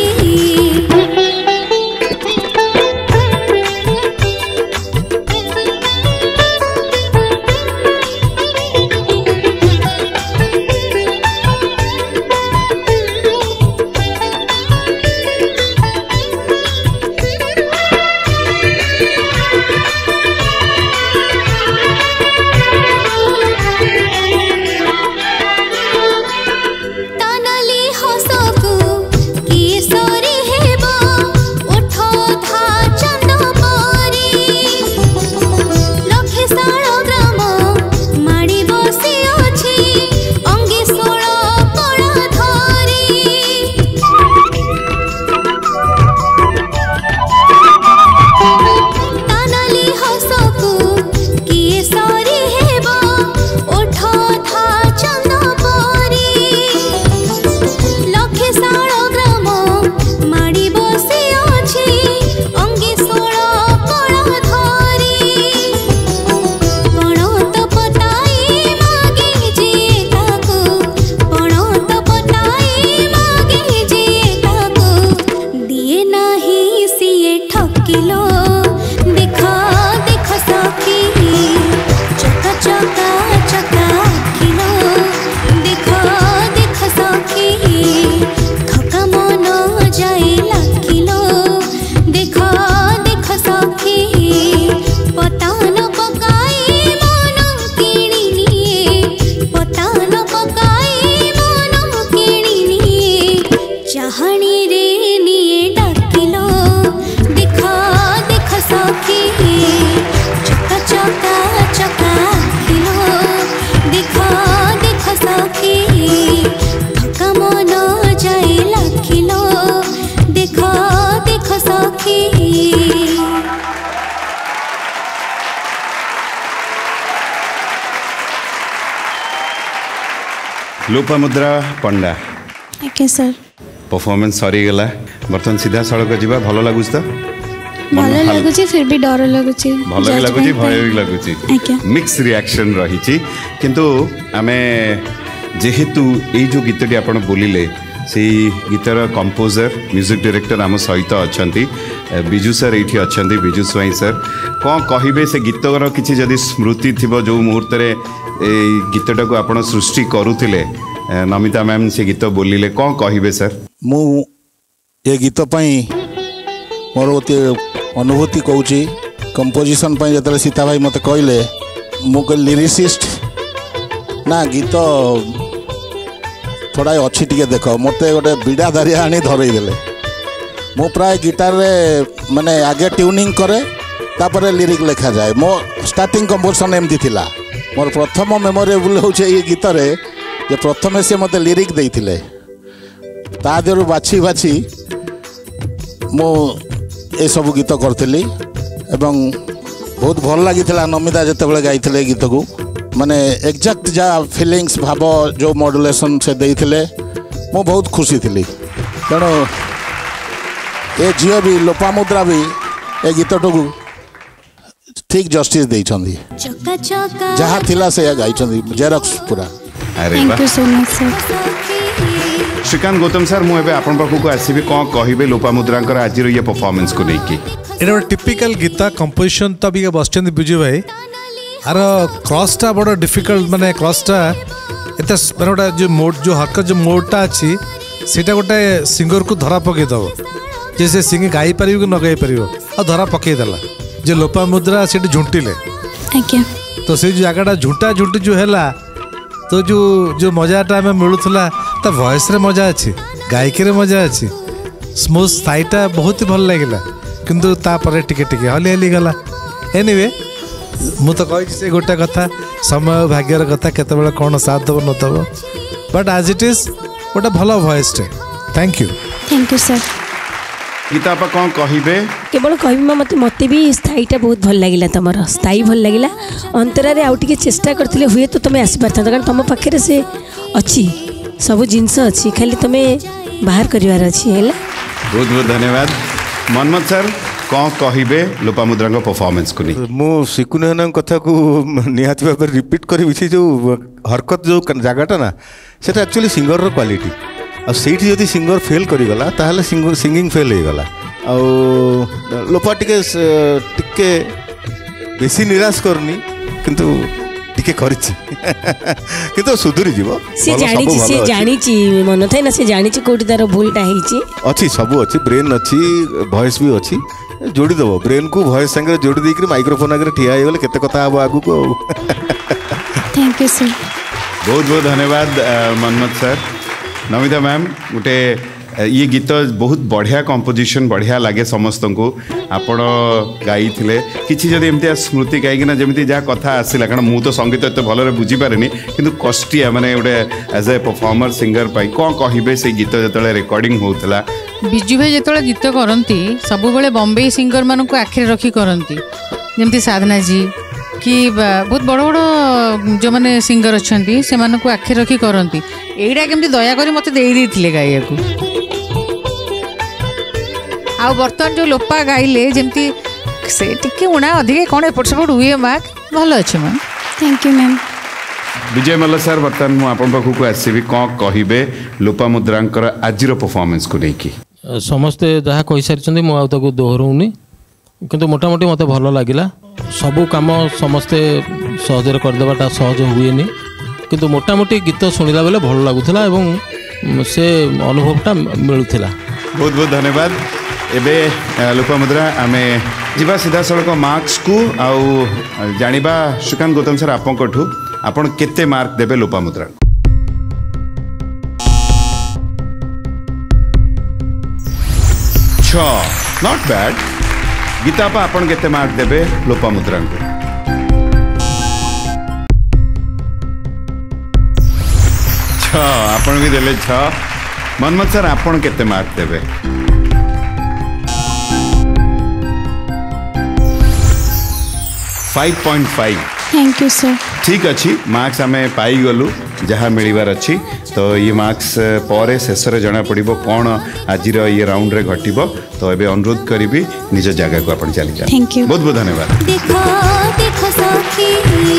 [SPEAKER 1] Lopamudra Panda
[SPEAKER 10] okay sir
[SPEAKER 1] performance सरी गला बर्तन सीधा सड़क जीवा भल लगुच तो
[SPEAKER 10] भल लगुच फिर भी डर लगुच
[SPEAKER 1] भल भी लगुच भय भी लगुच मिक्स रिएक्शन रही किंतु आमे जेहेतु ये जो गीतटी आपण बोलिले से गीतर कंपोजर म्यूजिक डायरेक्टर आम सहित अच्छा बिजू सर ये अच्छा बिजू स्वाई सर कौन कहे से गीतर किसी जदि स्मृति थी जो मुहूर्त गीतटा को आप सृष्टि करुले नमिता मैम से गीत बोलिले कौन कहे सर
[SPEAKER 11] मु ये गीत मोर गोटे अनुभूति कौच कंपोजिशन जो सीता भाई मत कहले मु लिरिसिस्ट ना गीत थोड़ा अच्छी टी देख मत गोटे बिड़ा दारिया आनी धरईदे मु प्राय गिटार रे माने आगे ट्यूनिंग करे तापर लिरिक लिखा जाए मो स्टार्टिंग कंपोजिशन एमती थिला मोर प्रथम मेमोरेबल होचे ये गीत रे जे प्रथम से मते लिरिक देइथिले ता देरु बाछी बाछी मो ए सब गीत करथिली एवं बहुत भल लागिथिला नमिता जते बेले गाइथिले गीत को माने एग्जैक्ट जा फीलिंग्स भाव जो मॉड्यूलेशन से देइथिले मो बहुत खुशी थिली तेणु ए झील भी लोपामुद्रा भी ए गीतटू ठीक जस्टिस देइछंदी जहाँ थिला से गाइछंदी जेरक्स पूरा
[SPEAKER 10] thank you so much sir
[SPEAKER 1] Srikanth Gautam sir मुझे आपन पाखु आसबि कौन कहे लोपामुद्रा आज ये परफॉर्मेंस को लेकिन
[SPEAKER 7] एटा गोटे टिपिकल गीत कंपोजिशन तो अभी बस बिजू भाई आर क्रॉसटा बड़ डिफिकल्ट माने क्रॉसटा एत माने गोटे जो मोड जो हरकत जो मोडटा अच्छी सीटा गोटे सिंगर को धरा पकईदब जे से सिंग गाई पार कि न गाई पार आ धरा पकईदेला जे लोपामुद्रा से झुंटिले तो से जगह झुंटा झुंटी जो है तो जो जो मजाटा आम मिलूला तो वॉइस रे मजा अच्छी गायकी रे मजा अच्छी स्मूथ साइटा बहुत ही भल लगे किंतु तापर टिके टिके हली हली गला एनीवे मु तो कही से गोटे कथा समय भाग्यर कथा केते कौन साथ दब नब बट आज इट इज गोटे भल वॉइस टे thank you
[SPEAKER 10] thank you sir
[SPEAKER 1] Geeta आप कौन कहे
[SPEAKER 8] केवल कह मत मत भी स्थायीटा बहुत भल लगे तुम स्थायी भल लगे अंतरारे आउ टे चेष्टा करते हुए तो तुम आसपार था कारण तुम पाखे से अच्छी सब जिनस अच्छी खाली तुम्हें बाहर करार अच्छी है
[SPEAKER 1] बहुत बहुत धन्यवाद मनमत सर कौन कहे लोपामुद्रा परफॉर्मेंस को नहीं
[SPEAKER 9] मु सिकुन कथा को निहाती भाव रिपीट करी से जो हरकत जो जगहटा ना सेटा एक्चुअली सिंगर क्वालिटी आ सेठी जदि सिंगर फेल करिगला ताहले सिंगिंग फेल हो गला आ लोपा टिके टिके बेसी निराश करनी किंतु टिके करिछि किंतु सुधुरी जीवो
[SPEAKER 8] से जानि छि से जानि छि मन थाय ना से जानि छि कोठी तार भूलटा हेइ छि
[SPEAKER 9] अछि सब अछि ब्रेन अछि वॉइस भी अछि जोड़ी दबो ब्रेन को वॉइस संगे जोड़ी देकरी माइक्रोफोन आगे ठिया हे गले केते कथा आबो आगु को
[SPEAKER 10] थैंक यू सर
[SPEAKER 1] बहुत बहुत धन्यवाद मनमत सर नमिता मैम गोटे ये गीत बहुत बढ़िया कंपोजिशन बढ़िया लगे समस्त को आपण गाई थे किसी जब एमती स्मृति कहीं जमी जहाँ कथा आसला कारण मु तो संगीत एत भल बुझीपारे कि कष्टिया माने गोटे एज ए परफॉर्मर सिंगर पाई कौन कहे से गीत जो रेकर्डिंग होता
[SPEAKER 4] बिजू भाई जो गीत करती सब बॉम्बे सिंगर मान को आखिरी रखी करती जमती साधना जी कि बहुत बड़ बड़ जो मैंने सिंगर अच्छा से आखिरी रखी करती यहीटा केमती दयाकोरी मत देते गाइया को आ बर्तमान जो लोपा गाइले जमती से टिके उणा अधिक कौन एपट सेपट हुए मार्क भल अच्छे ma'am
[SPEAKER 10] thank you ma'am
[SPEAKER 1] Vijay Malla sir बर्तमान मुझे आपन पाखु आसबि कौन कहे लोपामुद्रा आज परफॉर्मेंस को लेकिन
[SPEAKER 6] समस्ते जहाँ कही सारी मुझे दोहरौनी किंतु मोटामोटी मत भल लगे सबू कम समस्ते सहजरे करदेवाटा सहज हुए किंतु मोटामोटी गीत शुणिला बेले भल लगुला एवं से अनुभवटा मिलूला
[SPEAKER 1] बहुत बहुत धन्यवाद एबे लोपामुद्रा आमे जीवा सीधा सड़क मार्क्स को आउ जानिबा श्रीकांत गौतम सर आपंकठू आपण केते मार्क देबे लोपामुद्रा छ नॉट बैड गीता पा आपण केते मार्क देबे लोपामुद्रा को छ आपण भी देले छ मनमत सर आपण केते मार्क देबे five point five
[SPEAKER 10] thank you sir
[SPEAKER 1] ठीक अच्छी मार्क्स आम पाई गलु जहाँ मिलबार अच्छी तो ये मार्क्स पर शेष जना पड़ कौन आज ये राउंड रे घट तो ये अनुरोध करी निज जगह को आप चली जाए। बहुत बहुत धन्यवाद।
[SPEAKER 12] देखो देखो सखी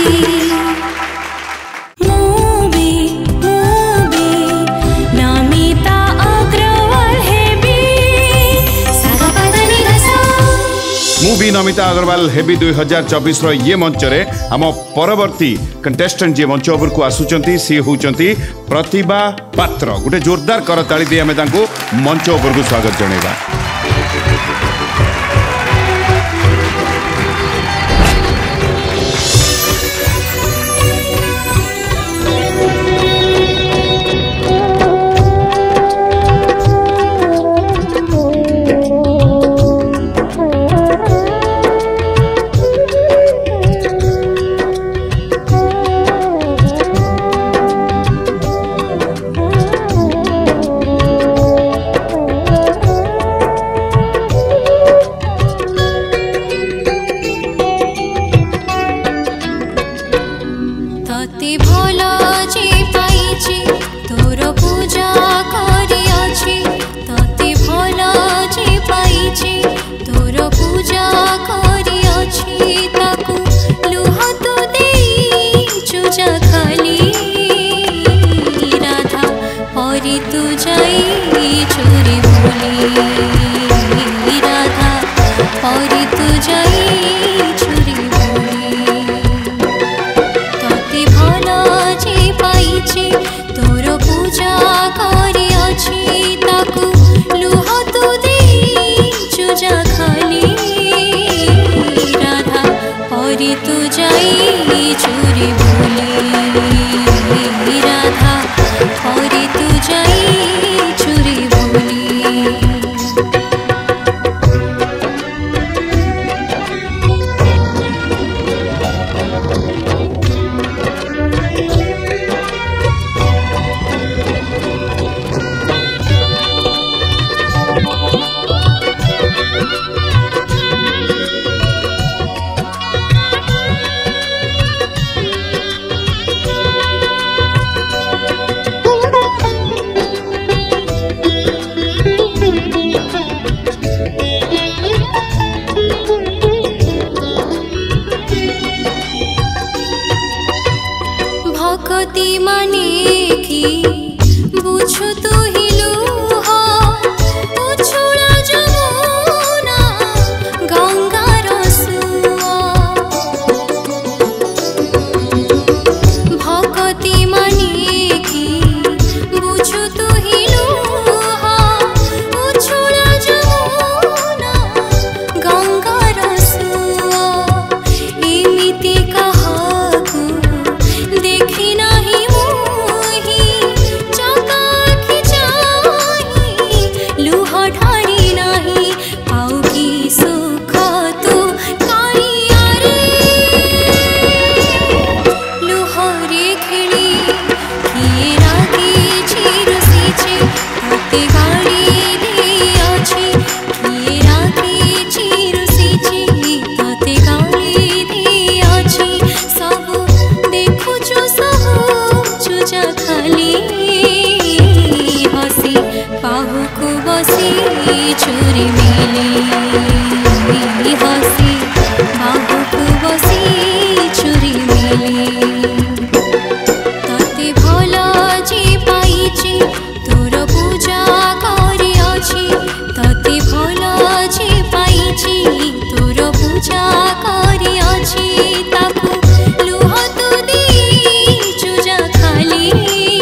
[SPEAKER 1] मूवी नमिता अग्रवाल हेबी दुई हजार चौबीस ये मंच रे आम परवर्ती कंटेस्टेंट जी मंच उपर को आसुचंती सी होचंती प्रतिभा पात्र। गोटे जोरदार करताली दे आमे तांको मंच उपर को स्वागत जणैबा।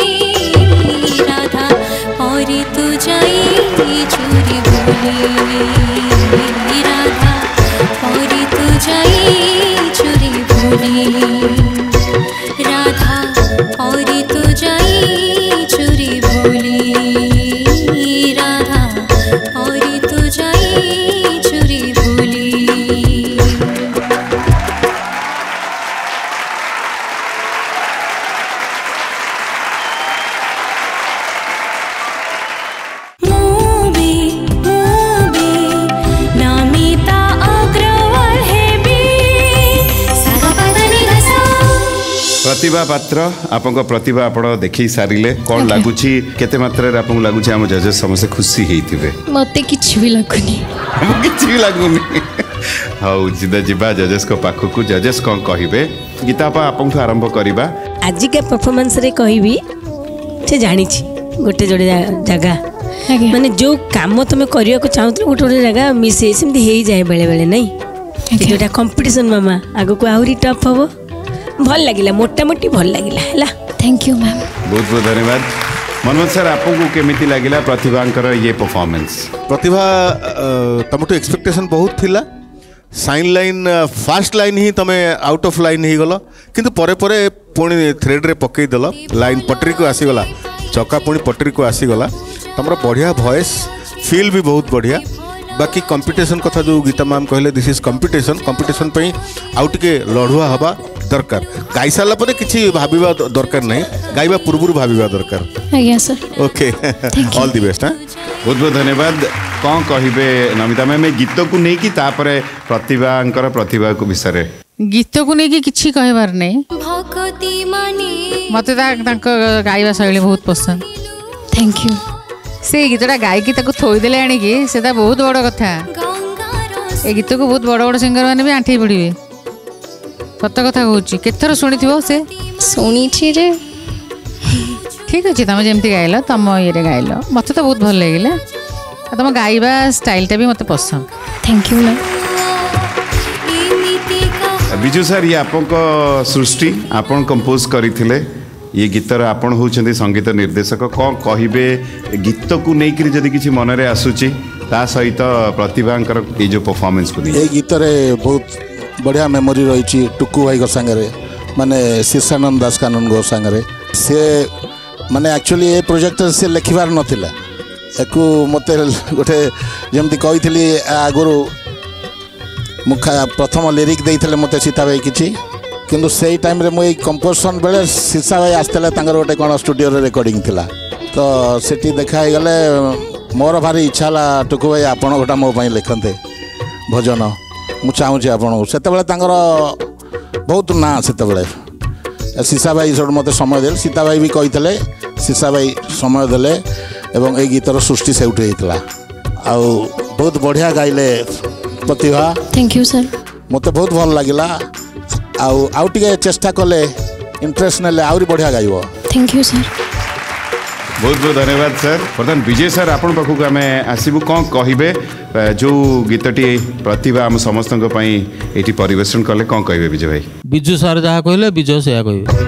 [SPEAKER 12] छुरी बोली
[SPEAKER 1] प्रतिभा पात्र आपन प्रतिभा आपण देखि सारिले कोन लागुची केते मात्रा रे आपन लागुची हम जजेस समस्त खुशी हेइथिबे
[SPEAKER 3] मते किछ भी लागुनी
[SPEAKER 1] किछ भी लागुनी हाउ जिदा जिबा जजेस को पाखु को जजेस कोन कहिबे गीता पा आपन आरंभ करबा
[SPEAKER 8] आज के परफॉर्मेंस रे कहिबी से जानि छी गोटे जोड़े जगह माने जो काम तुम करिया को चाहत गोटे गोटे जगह मिस हे सेमती हे जाए बेले बेले नहीं जोटा कंपटीशन मामा आगो को आहुरी टफ हबो भल लागिला मोटा मोटी भल लागिला हला
[SPEAKER 3] थैंक यू मैम
[SPEAKER 1] बहुत बहुत धन्यवाद मनोज सर आपको केमिति लागिला प्रतिभांकर ये परफॉर्मेंस
[SPEAKER 9] प्रतिभा तुमटो एक्सपेक्टेशन बहुत थिला साइन लाइन फास्ट लाइन ही तुम आउट ऑफ लाइन ही गलो किंतु परे परे पुणी थ्रेड रे पकई देलो लाइन पटरी को आसीगला चका पुणी पटरी को आसीगला तुम बढ़िया वॉइस फील भी बहुत बढ़िया बाकी कंपटीशन कथा जो गीता मैम कहले दिस इज कंपटीशन कंपटीशन पे आउ टिके लड़ुआ हवा दरकार गाई सारा पर किसी भाविबा दरकार नहीं गाइबा पूर्व भाविबा दरकार
[SPEAKER 3] आज्ञा sir
[SPEAKER 9] okay all the best.
[SPEAKER 1] बहुत बहुत धन्यवाद कौन कहिबे नमिता मैम गीत को नहीं कि तापरे प्रतिभांकर प्रतिभा को विषय
[SPEAKER 4] गीत को नहीं किसी कहबार नहीं मत गाइबा शैली बहुत पसंद
[SPEAKER 3] थैंक यू
[SPEAKER 4] से गीतटा गायकी थोईदे आणिकी से बहुत बड़ कथा ए गीत को बहुत बड़ बड़ सिंगर मैंने भी आंठी पड़े सत कथा कहूँ केथर शुणी से
[SPEAKER 3] शुणी
[SPEAKER 4] ठीक अच्छे तुम जमी गाइल तुम ये गाइल मत तो बहुत भल लगे तुम गाइबा स्टाइलटा भी मत पसंद
[SPEAKER 3] thank you ma'am
[SPEAKER 1] Biju sir ये आप सृष्टि आपन कंपोज करथिले ये गीतर आपण होउछन्ती संगीत निर्देशक कौन कहिबे गीत को नहीं कि जदि किछि मन रे आसुची ता सहित प्रतिभांकर ये जो परफॉर्मेंस को
[SPEAKER 11] ये गीत रे बहुत बढ़िया मेमोरी रही टुकु भाई सांगे माने शीर्षानंद दास कानन गो सांगे से माने एक्चुअली ये प्रोजेक्ट से लिखबार नथिला एको मते गोटे जमती कहितली आगुरु मुखा प्रथम लिरिक देइथले मते सीता भाई किछि किंतु से टाइम रे मुई कंपोजिशन बेले शीर्षा भाई आसते गोटे कौन स्टूडियो रेकर्डिंग थिला तो सेठी देखा गले मोर भारी इच्छा ला टुकु भाई आपण गोटा मो पई लिखते भजन मु चाहूँ आपन से बहुत ना से सीसा भाई सब मत समय दे सीता भाई भी कही सीसा भाई समय देले एवं ए गीतर सृष्टि से उठे आउ बहुत बढ़िया गाइले प्रतिभा
[SPEAKER 3] थैंक यू सर
[SPEAKER 11] मत बहुत भल लगिला आउ आउ टिके चेष्टा कले इंटरेस्ट नेले आउरी बढ़िया गाइबो
[SPEAKER 3] थैंक यू सर
[SPEAKER 1] बहुत बहुत धन्यवाद सर बर्तमान विजय सर आपण पाखक आम आसबू कौन कहे जो गीतटी प्रतिभा आम समस्त ये परिवेशन कले कौन कहे विजय भाई
[SPEAKER 6] बिजु सर जहाँ कहले विजय से कहे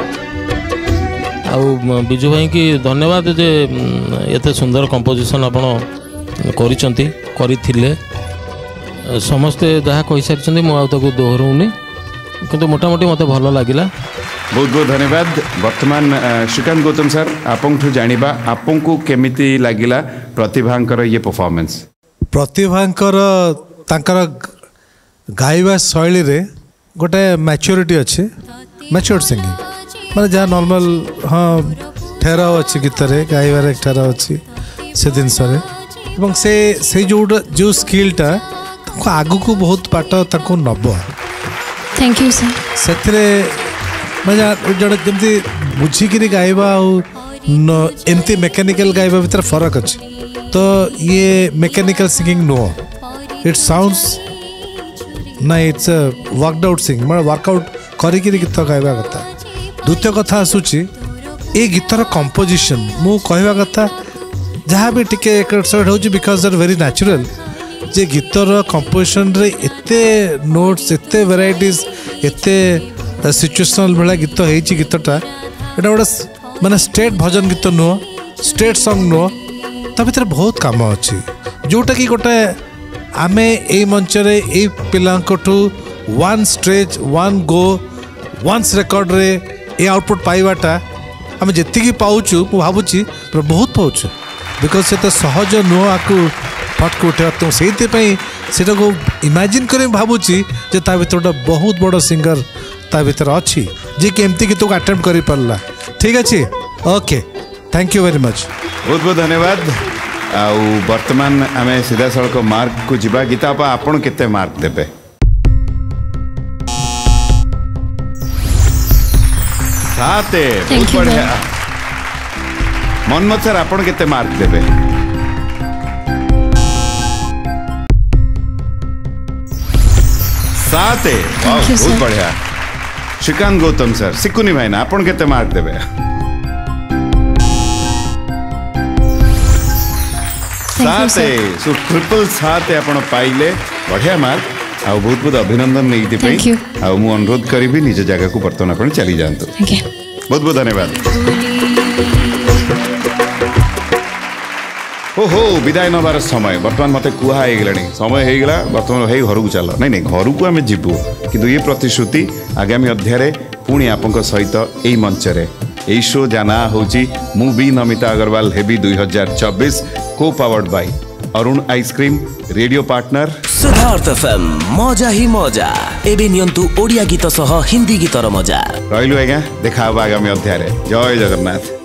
[SPEAKER 6] आउ बिजु भाई की धन्यवाद जे एते सुंदर कंपोजिशन आपण करिसंती करिथिले समस्ते जहाँ कहि सारिसंती मु आउ ताको दोहरौनी किंतु मोटामोटी मते भलो लागिला
[SPEAKER 1] बहुत बहुत धन्यवाद वर्तमान श्रीकांत गौतम सर आपंठू जानिबा आपंकु केमिति लागिला प्रतिभांकर ये परफॉर्मेंस
[SPEAKER 7] प्रतिभांकर तांकर गाइबा शैली रे गोटे मैच्योरिटी अच्छे मैच्योर सिंगिंग माने जहाँ नॉर्मल हाँ ठहराव अच्छी गीत रे गाइबार एक ठहराव अच्छी से दिन सरे एवं से से जो जो स्किलटा ताको आगु को बहुत बाट ताको नब
[SPEAKER 3] थैंक यू सर
[SPEAKER 7] सेथरे मैं जड़े जमी बुझिकी गाइबा एमती मेकानिकल गाइबा भीतर फरक अच्छे तो ये मेकानिकल सिंगिंग नुह इट साउंड्स ना इट्स वर्कड आउट सिंग मैं वर्कआउट करिकी गीत गाइबा कथा द्वितीय कथा आसूची ए गीतर कंपोजिशन मु कहवा कथा जहाँ भी टिके हो बिकॉज आर वेरी नेचुरल जे गीतर कंपोजिशन रे एते नोट्स एते वेराइटीज एते सिचुएशनल भाया गीत होती गीतटा यहाँ गोटे माने स्टेट भजन गीत नुह स्टेट सॉन्ग नुह ता भीतर बहुत काम अच्छी जोटा कि गोटे आमे ए मंचरे ए पिलांकठू one stage one go once record रे ए आउटपुट पाइबाटा आम जी पाचु भावुची बहुत पाचु बिकज से तो सहज नुह आपको फटक उठा तो से को इमेजिन कर भावुची जे ता भीतर गोटे बहुत बड़ सिंगर ता भीतर अच्छी जी कि एमती गीत को अटेम्प्ट कर पारा ठीक अच्छे okay thank you very much
[SPEAKER 1] बहुत बहुत धन्यवाद आउ वर्तमान आम सीधा सड़क मार्क को जीवा गीता आपन केते मार्क देबे सात बहुत
[SPEAKER 3] Thank you,
[SPEAKER 1] बढ़िया मनमत सर आपण केते मार्क देबे सात वाह
[SPEAKER 3] you,
[SPEAKER 1] बहुत
[SPEAKER 3] sir.
[SPEAKER 1] बढ़िया श्रीकांत गौतम सर सिकुनी भाई ना आपण केते मार्क देबे सात सो ट्रिपल सात आपण पाइले बढ़िया मार्क आ बहुत बहुत अभिनंदन नहीं
[SPEAKER 3] Thank you.
[SPEAKER 1] आ मु अनुरोध करी निज जगह को बर्तमान आपण चली जांतु
[SPEAKER 3] Thank you.
[SPEAKER 1] बहुत बहुत धन्यवाद ओहो विदाय नबार समय बर्तमान मते कुहा हे गलानी समय हे गला बर्तमान हे घर को चलो नहीं नहीं घर को आमे जीवु किंतु ये प्रतिश्रुति आगामी अध्याय रे पुणी आपनक सहित एई मंच रे एई शो जाना होची मु बी नमिता अग्रवाल हेबी दुई हजार चौबीस को powered by Arun ice cream radio partner
[SPEAKER 2] Siddharth FM मजा ही मजा एबे नियंतु ओडिया गीत सह हिंदी गीतर मजा
[SPEAKER 1] रहिलु आज्ञा देखा आगामी अध्याय रे जय जगन्नाथ।